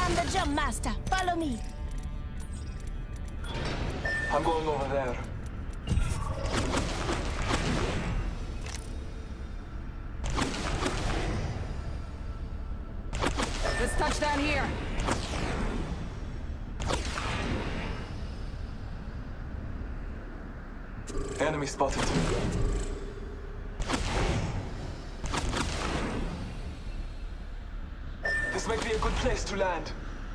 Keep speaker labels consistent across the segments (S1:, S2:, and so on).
S1: I'm the jump master. Follow me.
S2: I'm going over there.
S3: Let's touch down here.
S2: Enemy spotted. This might be a good place to land.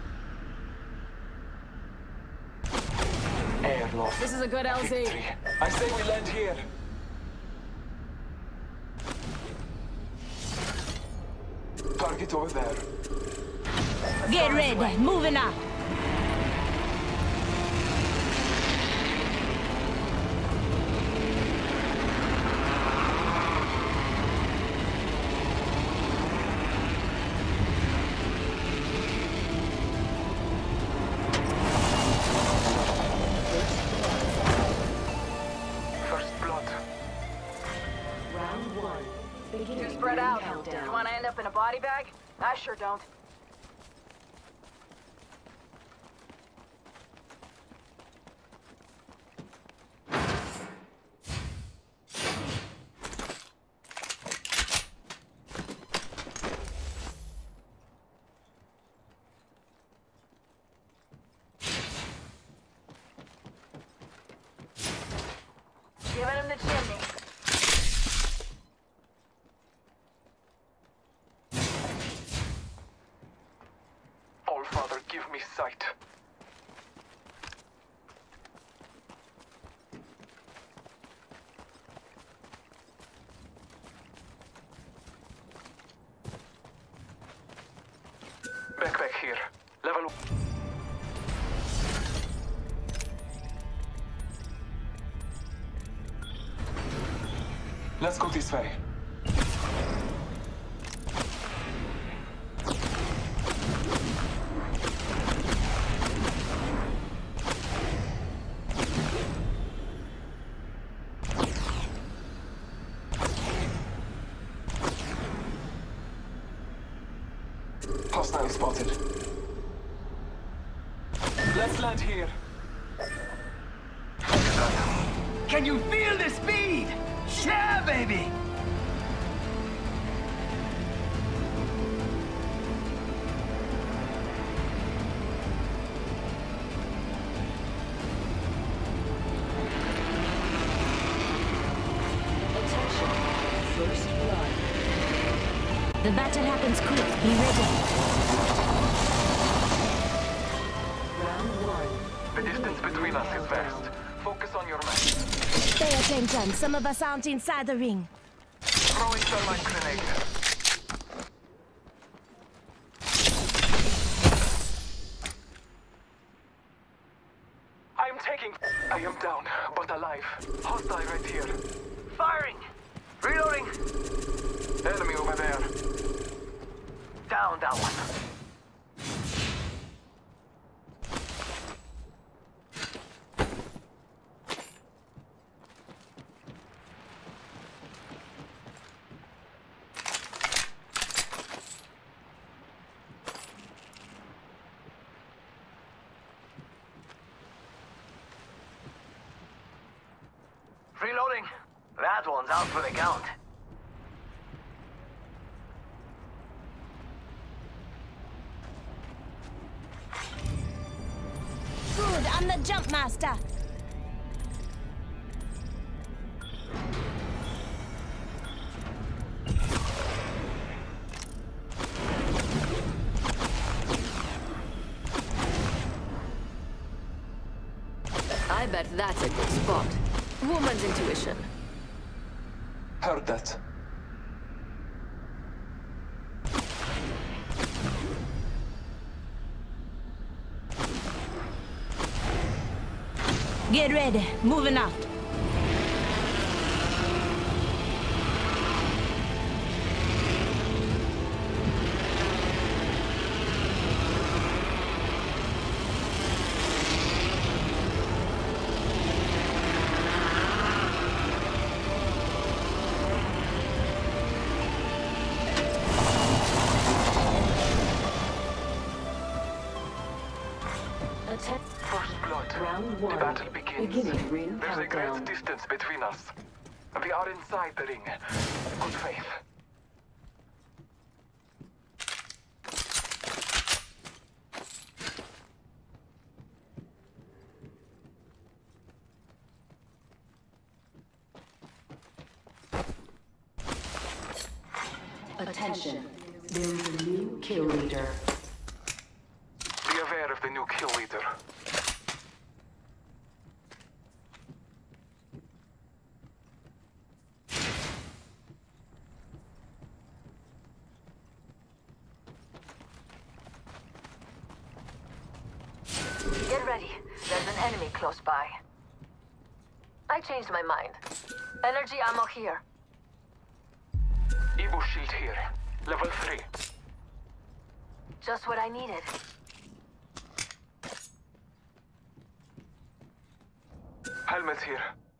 S2: Airlock.
S3: This is a good LZ.
S2: Victory. I say we land here. Target over there.
S1: Get ready. Moving up.
S3: Too spread out. You want to end up in a body bag? I sure don't. Giving him the chimney.
S2: Father, give me sight. Backpack here. Level 1. Let's go this way. Hostile spotted. Let's land here.
S4: Can you feel the speed? Yeah, baby!
S5: Attention. First blood.
S1: The battle happens quick. Be ready.
S5: Round one.
S2: The distance between us is vast. Focus on your man.
S1: Pay attention. Some of us aren't inside the ring.
S2: Throwing thermite grenade. I am down, but alive. Hostile right here.
S4: Firing! Reloading!
S2: Enemy over there.
S4: Down that one. Reloading. That one's out for the count.
S1: Good, I'm the jump master.
S5: I bet that's a good spot. Woman's intuition.
S2: Heard that.
S1: Get ready. Moving out.
S2: First blood.
S6: Round
S2: The
S6: one.
S2: battle begins.
S6: Beginning ring
S2: There's a
S6: countdown.
S2: great distance between us. We are inside the ring. Good faith.
S6: Attention. There is a new kill leader.
S2: Be aware of the new kill leader.
S3: Get ready. There's an enemy close by. I changed my mind. Energy ammo here.
S2: Evo shield here. Level 3.
S3: Just what I needed.
S2: Helmet here.